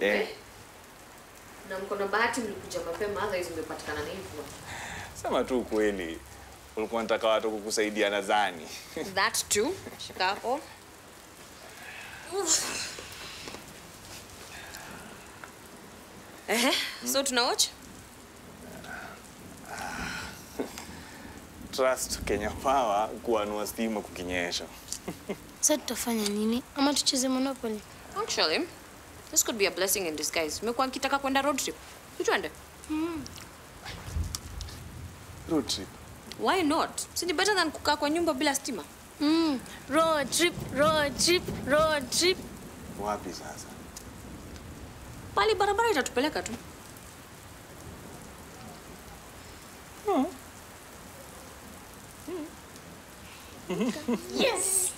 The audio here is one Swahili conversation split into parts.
Na mko na bahati mlikuja mapema, otherwise mngepatikana na hivyo. Sema tu kweli. Ulikuwa unataka watu kukusaidia nadhani. That too. Shikapo. So tuna watch? Trust Kenya Power kuanua stima kukinyesha. Sasa tutafanya nini? Ama tucheze Monopoly? Actually, this could be a blessing in disguise. Nimekuwa nikitaka kwenda road trip. Tuende. Road trip. Why not? Si ni better than kukaa kwa nyumba bila stima? Road trip, road trip, road trip. Wapi sasa? Pali barabara itatupeleka tu. Yes.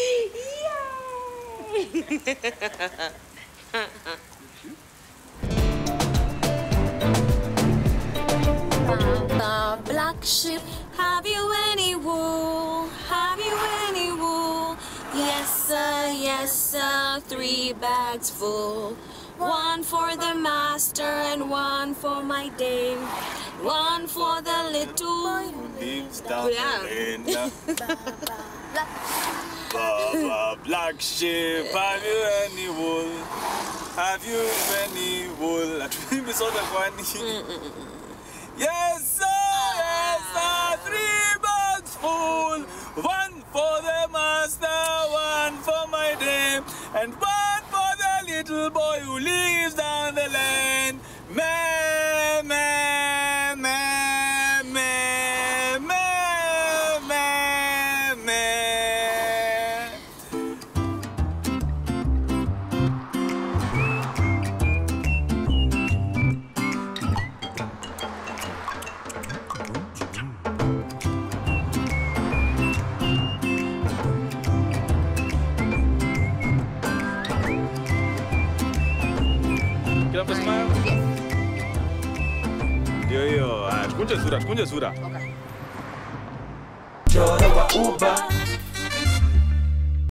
The black sheep, have you any wool? Have you any wool? Yes sir, 3 bags full. 1 for the master and 1 for my dame. 1 for the little boy who lives down the lane. Baba, black sheep, have you any wool? Have you any wool? Yes sir, 3 bags full. 1 for the master, 1 for my dame, and 1 for the little boy who lives down the lane. Meh, meh, meh, meh, meh, meh, meh. Kila mtu smile? Yo, tukunje sura. Okay. Njoro wa Uber.